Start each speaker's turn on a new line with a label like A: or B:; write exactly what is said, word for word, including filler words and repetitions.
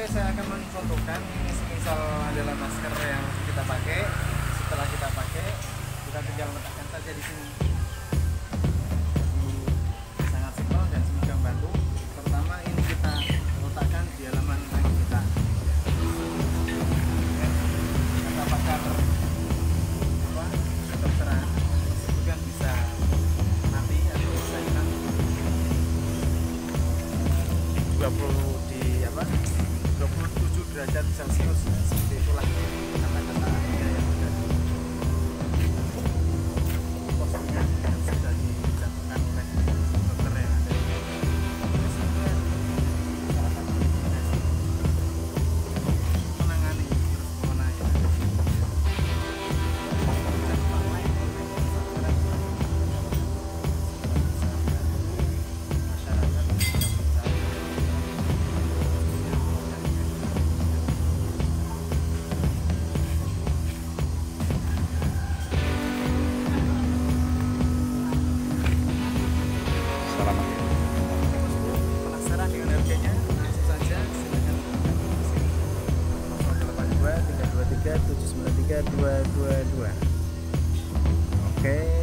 A: saya akan mencontohkan ini semisal adalah masker yang kita pakai. Setelah kita pakai, kita tinggal letakkan saja di sini. Ini sangat simpel dan semoga membantu. Terutama ini kita letakkan di halaman rumah kita. Kata pakar apa kedokteran itu kan bisa mati atau bisa hilang dua puluh di apa dua puluh tujuh derajat celcius, seperti itulah kata-kata dia yang ada di posturnya yang sudah dicantumkan oleh dokter yang ada di salah satu destinasi menangani virus corona yang ada di cabang lain masyarakat bisa mencari
B: Selamat ya.
A: penasaran dengan harganya, langsung saja silakan ke sini nol delapan dua tiga dua tiga tujuh sembilan tiga dua dua dua. Oke.